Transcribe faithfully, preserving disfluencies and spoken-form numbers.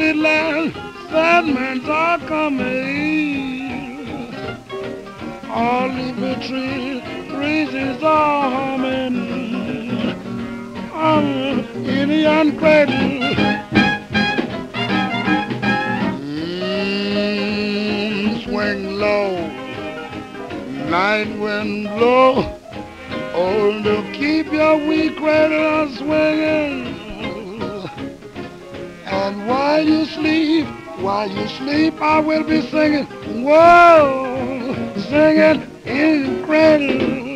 sweet land, sad men are coming. All leafy trees, breezes are humming. I'm Indian cradle. Mm, swing low, night wind blow. Oh, to keep your wee cradle swinging. And while you sleep, while you sleep, I will be singing. Whoa, singing in the cradle.